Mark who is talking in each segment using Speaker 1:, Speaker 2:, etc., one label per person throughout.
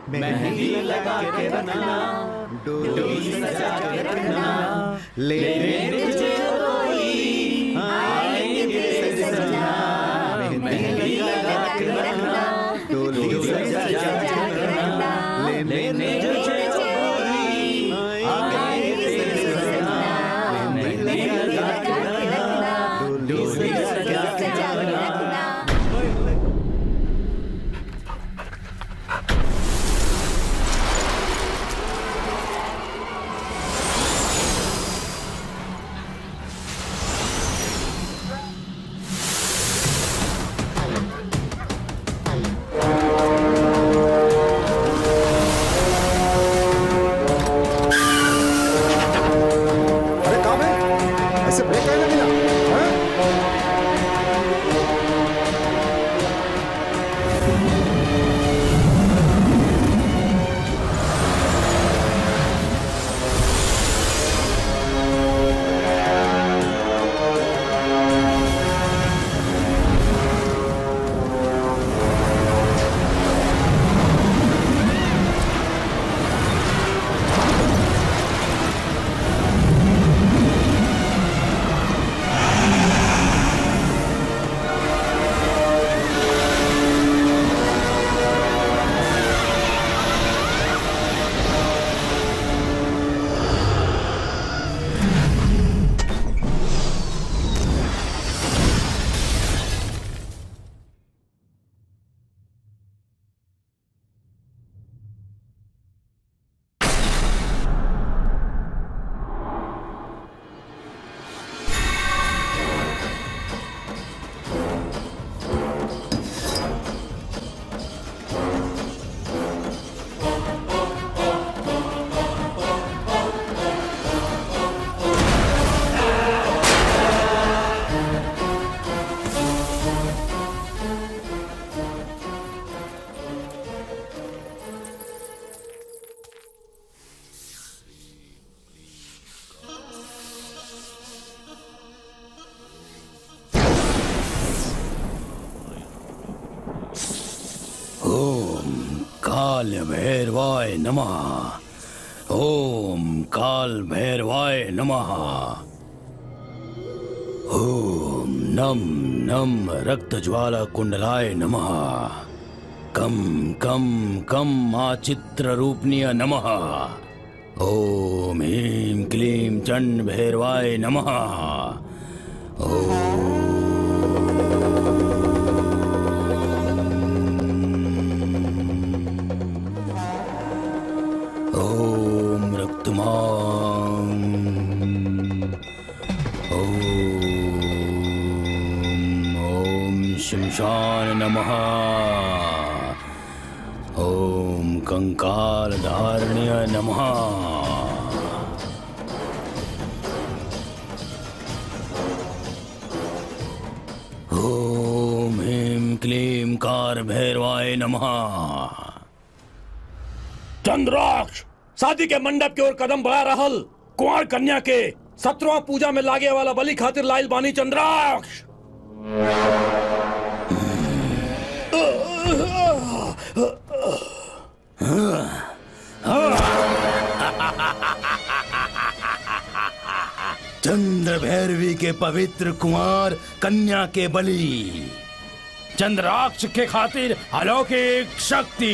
Speaker 1: मेहंदी लगा के रखना, डोली सजा के रखना, लेने तुझे कोई आएंगे सजना। मेहंदी लगा के रखना, डोली सजा के रखना, लेने तुझे कोई आएंगे सजना। मेहंदी लगा के रखना, डोली सजा के रखना।
Speaker 2: काल भैरवाय नमः। ओम काल भैरवाय नमः। ओम नम नम रक्त ज्वाला कुंडलाय नमः। कम कम कम आचित्र रूपनीय नमः। ओम ह्रीं क्लीं चंड भैरवाय नमः। ओम रक्तमां। ओम शमशान नमः। ओम कंकाल धारण्य नमः। ओम ह्रीं क्लीं कार भैरवाय नमः।
Speaker 3: चंद्राक्ष शादी के मंडप की ओर कदम बढ़ा रहल कुंवर कन्या के 17वां पूजा में लागे वाला बलि खातिर लाइल बानी चंद्राक्ष।
Speaker 2: चंद्र भैरवी के पवित्र कुंवर कन्या के बलि,
Speaker 3: चंद्राक्ष के खातिर अलौकिक शक्ति।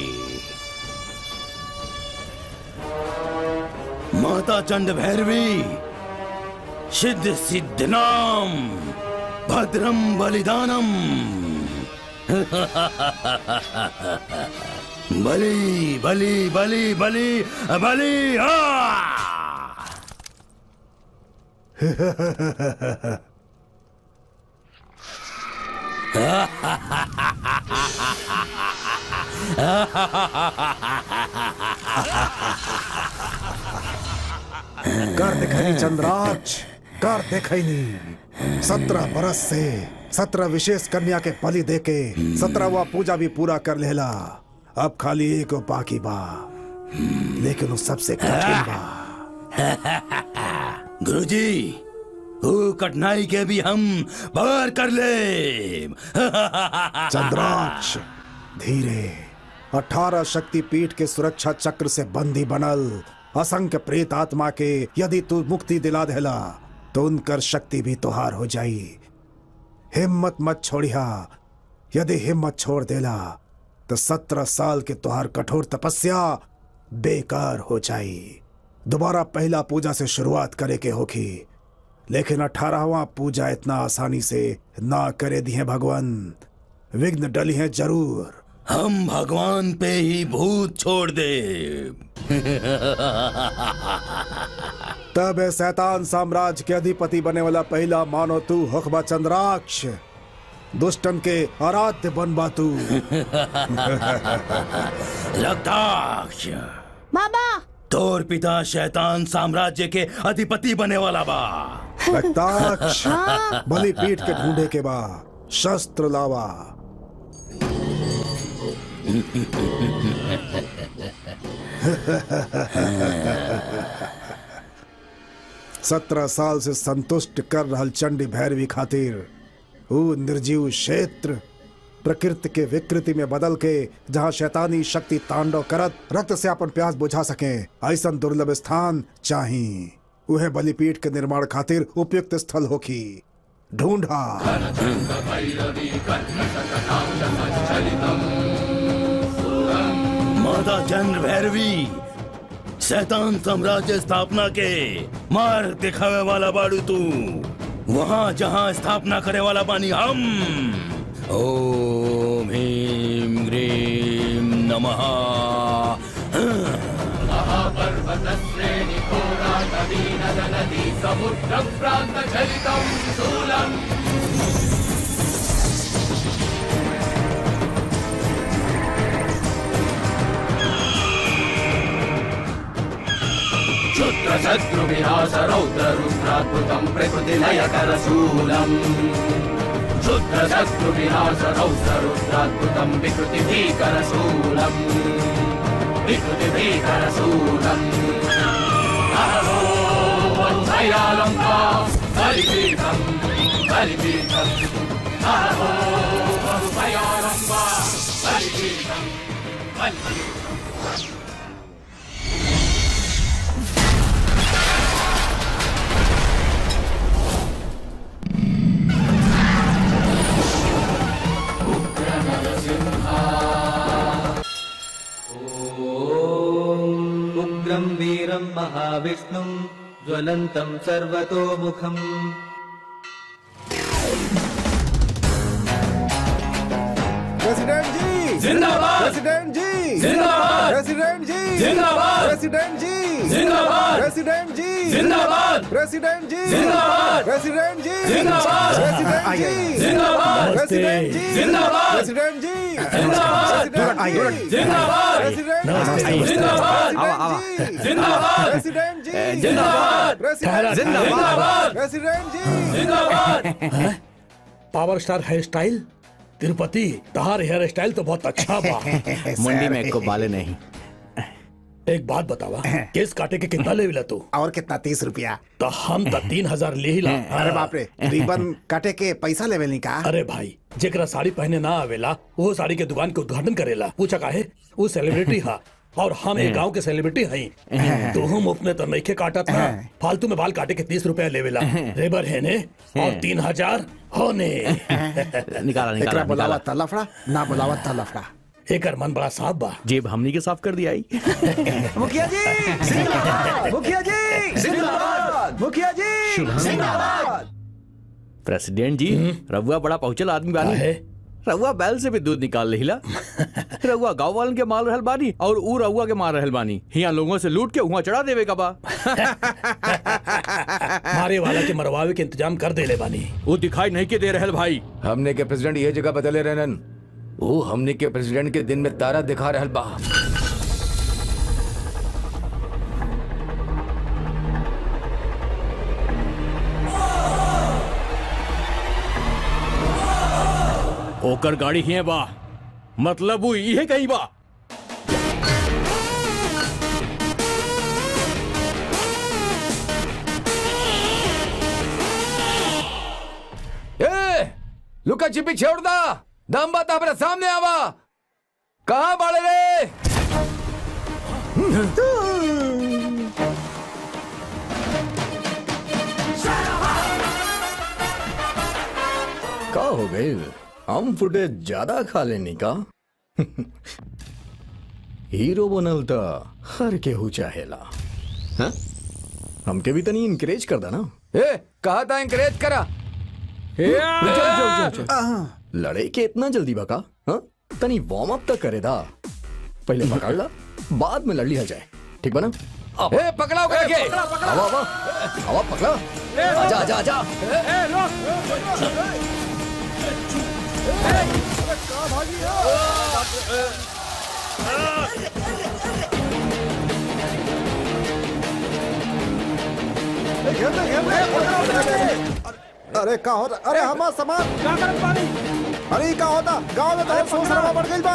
Speaker 2: माता चंड भैरवी सिद्ध सिद्धनाम भद्रम बलिदानम। बलि बलि बलि बलि बलि।
Speaker 4: कर दिखाई चंद्राक्ष, कर दिखाई। 17 बरस से 17 विशेष कन्या के बलि देके 17वां पूजा भी पूरा कर लेला। अब खाली एक बाकी बा, लेकिन वो सबसे कठिन बा।
Speaker 2: गुरुजी, वो कठिनाई के भी हम पार कर ले।
Speaker 4: चंद्राक्ष, धीरे 18 शक्ति पीठ के सुरक्षा चक्र से बंदी बनल असंख्य प्रेत आत्मा के यदि तू मुक्ति दिला देला तो उनकर शक्ति भी तुहार हो जाई। हिम्मत मत छोड़िया, यदि हिम्मत छोड़ देला तो 17 साल के तुहार कठोर तपस्या बेकार हो जाई। दोबारा पहला पूजा से शुरुआत करे के होगी, लेकिन 18वां पूजा इतना आसानी से ना करे दिए भगवान, विघ्न डली है जरूर।
Speaker 2: हम भगवान पे ही भूत छोड़ दे।
Speaker 4: तब है शैतान साम्राज्य के अधिपति बने वाला पहला मानो तू हुक्मा चंद्राक्ष, दुष्टन के आराध्य बनबा तू।
Speaker 2: रक्ताक्ष
Speaker 5: बाबा,
Speaker 2: तोर पिता शैतान साम्राज्य के अधिपति बने वाला बा।
Speaker 4: रक्ताक्ष, बलि पीठ के ढूंढे के बा, शस्त्र लावा। 17 साल से संतुष्ट कर रहल चंडी भैरवी खातिर वो निर्जीव क्षेत्र प्रकृति के विकृति में बदल के जहाँ शैतानी शक्ति तांडव करत रक्त से अपन प्यास बुझा सके, ऐसा दुर्लभ स्थान चाहिए। वह बलिपीठ के निर्माण खातिर उपयुक्त स्थल होखी, ढूंढा।
Speaker 2: माता चंद्र भैरवी, शैतान साम्राज्य स्थापना के मार्ग दिखावे वाला बाड़ू तू। वहाँ जहाँ स्थापना करे वाला बानी हम। ओम ह्रीं ग्रीं नमः।
Speaker 6: क्षुद्र शत्रु विनाश रौद्र रुद्राद्भुतं प्रकृति लयकर शूलम्। क्षुद्र शत्रु विनाश रौद्र रुद्राद्भुतं विकृति भीकर शूलम्। विकृति भीकर शूलम्। अहो वज्रयालंका बलिपीठं बलिपीठम्। अहो वज्रयालंका बलिपीठं बलिपीठम्।
Speaker 7: उग्रं वीरं महाविष्णुं ज्वलन्तं सर्वतोमुखम्।
Speaker 4: प्रेसिडेंट जी
Speaker 3: जिंदाबाद!
Speaker 4: प्रेसिडेंट जी
Speaker 3: जिंदाबाद!
Speaker 4: प्रेसिडेंट जी
Speaker 3: जिंदाबाद!
Speaker 4: प्रेसिडेंट जी
Speaker 3: जिंदाबाद!
Speaker 4: प्रेसिडेंट जी
Speaker 3: जिंदाबाद!
Speaker 4: प्रेसिडेंट जी
Speaker 3: जिंदाबाद!
Speaker 4: प्रेसिडेंट जी
Speaker 3: जिंदाबाद!
Speaker 4: प्रेसिडेंट जी
Speaker 3: जिंदाबाद!
Speaker 4: प्रेसिडेंट जी
Speaker 3: जिंदाबाद!
Speaker 4: प्रेसिडेंट जी
Speaker 3: जिंदाबाद! जिंदाबाद!
Speaker 4: प्रेसिडेंट
Speaker 3: जिंदाबाद! जिंदाबाद!
Speaker 4: प्रेसिडेंट जी
Speaker 3: जिंदाबाद!
Speaker 4: प्रेसिडेंट
Speaker 3: जिंदाबाद!
Speaker 4: प्रेसिडेंट जी
Speaker 3: जिंदाबाद! Power star hair style Tirupati, तहार हेयर स्टाइल तो बहुत अच्छा बा।
Speaker 1: मुंडी में एक को बाले नहीं।
Speaker 3: एक बात बतावा, केस काटे के कितना ले तू?
Speaker 4: और कितना? 30 रुपया।
Speaker 3: तो हम तो 3000 ले ही ला।
Speaker 4: अरे बाप रे, रिबन काटे के पैसा लेवे नहीं का?
Speaker 3: अरे भाई, जेकरा साड़ी पहने ना आवेला वो साड़ी के दुकान के उद्घाटन करेला। पूछा काहे? वो सेलिब्रिटी हा और हम एक गांव के सेलिब्रिटी हई। तो हम अपने तो नईखे काटत ना, फालतू में बाल काटे के 30 रुपया लेवेला। रेबर है ने और 3000 होने।
Speaker 1: निकाला निकाला
Speaker 4: बुलावा तलफड़ा ना बुलावा तलफड़ा।
Speaker 3: एकर मन बड़ा साफ बा।
Speaker 1: जेब हमनी के साफ कर दिया आई।
Speaker 7: मुखिया जी जिंदाबाद! मुखिया जी जिंदाबाद! मुखिया जी जिंदाबाद!
Speaker 1: प्रेसिडेंट जी, रउआ बड़ा पहुंचल आदमी बानी
Speaker 3: है।
Speaker 1: रउआ बैल से भी दूध निकाल लेहिला। रउआ गांव वालन के मार रहल बानी और ऊ रउआ के मार रहल बानी। हियां लोगों से लूट के वहाँ चढ़ा देवे का बा।
Speaker 3: मारे वाला के मरवावे के इंतजाम कर दे ले बानी।
Speaker 1: वो दिखाई नहीं के दे रहल भाई।
Speaker 8: हमने के प्रेसिडेंट ये जगह बदले रहन। वो हमने के प्रेसिडेंट के दिन में तारा दिखा रहल बा।
Speaker 1: ओकर गाड़ी ही बा, मतलब वो ये कहीं बा।
Speaker 8: ए, लुका छिपी छोड़ दा। दम बात अपने सामने आवा। कहाँ बाड़े रे? का हो गई? हम फुटेज ज्यादा खा लेनी का? हीरो बनल था हर केहू चाहेला। हाँ? हमके भी तनी इनकरेज कर दा ना। ए, कहा था इनकरेज करा। लड़े के इतना जल्दी बका? हाँ? तनी वार्म अप तक करे दा। पहले पकड़ ला, बाद में लड़ लिया जाए। ठीक बना? ए, पकड़ाओ करके। आवा आवा, आवा पकड़ा। आजा आजा आजा।
Speaker 4: अरे का होता? अरे हमारा सामान अरे का होता? गांव में बहुत शोर शराबा बढ़ गई बा।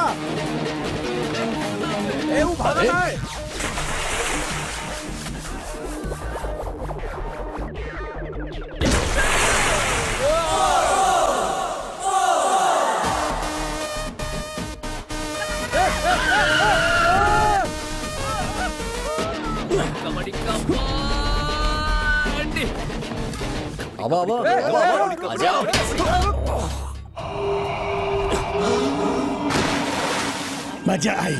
Speaker 3: वो भागत है।
Speaker 8: आवा आवा आवा आजा।
Speaker 3: मजा आई।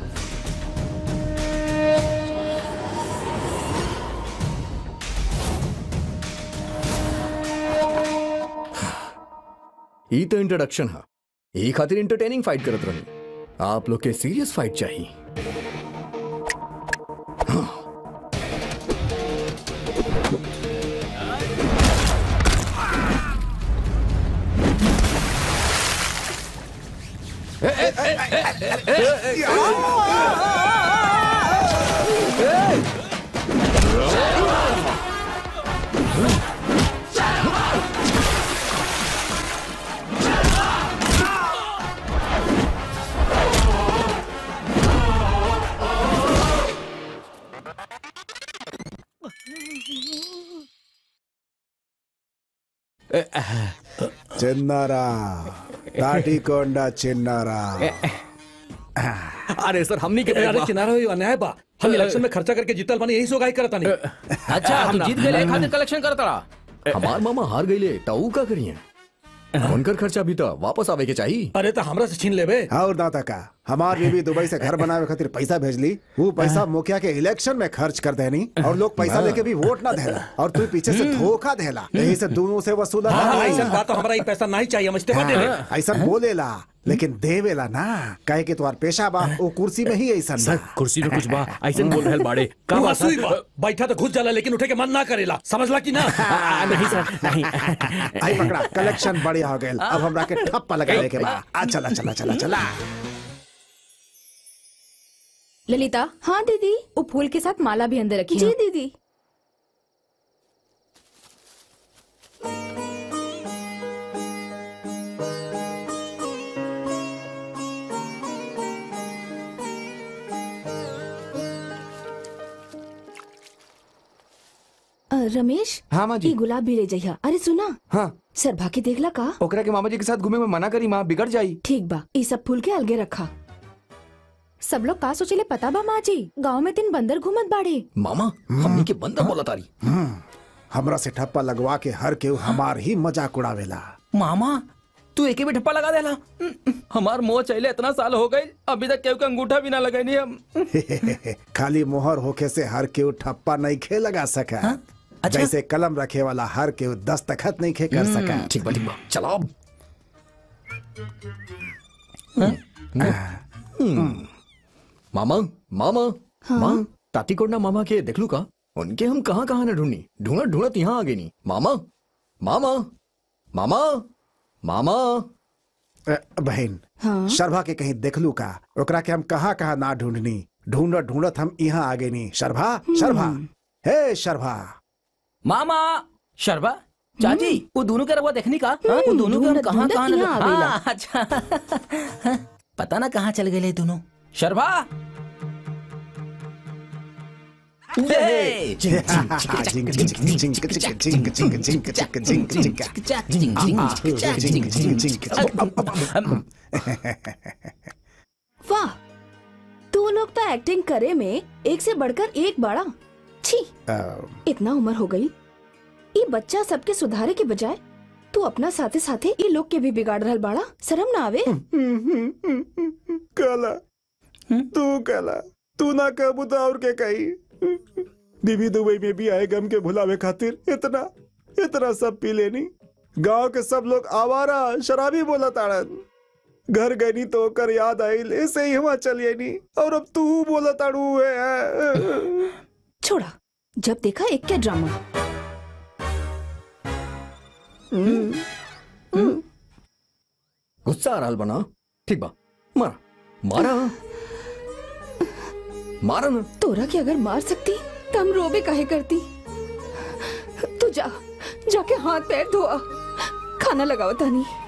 Speaker 8: ये तो इंट्रोडक्शन है। ये खातिर इंटरटेनिंग फाइट करत रही। आप लोग के सीरियस फाइट चाहिए।
Speaker 4: चिन्नारा, ताटीकोंडा चिन्नारा।
Speaker 1: अरे सर हमनी के
Speaker 3: अरे किनारा हुई अन्याय बा। हम इलेक्शन में खर्चा करके जीतल बानी, यही सोगाई करता नहीं।
Speaker 8: अच्छा हम जीत गए खातिर कलेक्शन करता। हमार मामा हार गईले ताऊ का करिए? उनकर खर्चा भी तो वापस आवे के चाहिए।
Speaker 3: अरे तो हमरा से छीन लेबे।
Speaker 4: और दाता का हमार बीवी दुबई से घर बनावे खातिर पैसा भेजली। वो पैसा मुखिया के इलेक्शन में खर्च कर देनी और लोग पैसा लेके भी वोट ना देला और तू पीछे से धोखा देला। यही से दोनों से वसूला।
Speaker 3: ऐसा बात तो हमारा ये पैसा नहीं चाहिए, हम इस्तीफा दे दे।
Speaker 4: ऐसा बोलेला लेकिन देवेला ना, कहे कि तुम्हार पेशा बा वो कुर्सी में ही ऐसा।
Speaker 1: सर कुर्सी में कुछ बा ऐसा बोल रहल बाड़े। का बात
Speaker 3: सुई बा, बैठा तो घुस जाला लेकिन उठे के मन ना करेला। समझला कि ना?
Speaker 1: नहीं सर नहीं।
Speaker 4: आई पकड़ा, कलेक्शन बढ़िया हो गया। अब हमरा के ठप्पा लगावे के बा। चला चला चला चला।
Speaker 5: ललिता।
Speaker 9: हाँ दीदी।
Speaker 5: वो फूल के साथ माला भी अंदर रखी
Speaker 9: जी
Speaker 5: है।
Speaker 9: दीदी। रमेश।
Speaker 8: हाँ माँ जी।
Speaker 9: ये गुलाब भी ले जाइया। अरे सुना।
Speaker 8: हाँ
Speaker 9: सर भाके देखला का?
Speaker 8: ओकरा के मामा जी के साथ घूमे में मना करी, माँ बिगड़ जाई।
Speaker 9: ठीक बा, ये सब फूल के अलगे रखा।
Speaker 5: सब लोग का सोचले पता बा माँ जी? गाँव में 3 बंदर घूमत बाड़े।
Speaker 8: मामा हमनी के बंदर बोला तारी।
Speaker 4: हमरा से ठप्पा लगवा के हर केहू हमार ही मजाक उड़ावेला।
Speaker 7: मामा तू एक भी ठप्पा लगा देला। हमार मोह चले इतना साल हो गई, अभी तक केहू का अंगूठा भी ना लगैनी हम।
Speaker 4: खाली मोहर होके से हर केहू ठप्पा नहीं खे लगा सका।
Speaker 7: अच्छा?
Speaker 4: जैसे कलम रखे वाला हर केहू दस्तखत नहीं खे कर सका।
Speaker 8: ठीक बा चलाओ। मामा मामा माँ तातीकोंडा मामा के देख लू का? उनके हम कहाँ कहाँ न ढूंढनी, ढूंढत ढूंढत यहाँ आ गई नी। मामा मामा मामा मामा।
Speaker 4: बहन
Speaker 9: हाँ?
Speaker 4: शर्भा के कहीं देखलू का? ओकरा के हम कहाँ कहाँ ना ढूंढनी, ढूंढत ढूंढत हम यहाँ आ गए नी। शर्भा शर्भा, हे शर्भा।
Speaker 7: मामा शर्बा चाची वो दोनों के रवा देखनी का? वो दोनों के हम कहाँ कहाँ अच्छा पता ना कहाँ चल गए दोनों। शर्बा
Speaker 9: वाह, तू लोग तो एक्टिंग करे में एक से बढ़कर एक बड़ा। छी, इतना उम्र हो गई, ये बच्चा सबके सुधारे के बजाय तू अपना साथे साथे ये लोग के भी बिगाड़ रहल बाड़ा। शर्म ना आवे?
Speaker 4: कहला तू ना कहबू तो और के कही। बीबी दुबई में भी आए गम के भुलावे खातिर इतना सब पी लेनी। गांव के सब लोग आवारा शराबी बोला ताड़न। घर गई तो कर याद आइल, ऐसे ही हुआ चलिए नी, और अब तू बोला ताड़ू है।
Speaker 9: छोड़ा, जब देखा एक के ड्रामा।
Speaker 8: गुस्सा आ रहा बना। ठीक बा, मारा ना।
Speaker 9: तोरा के अगर मार सकती तो हम रोबे काहे करती। तू जाके हाथ पैर धोआ, खाना लगाओ तानी।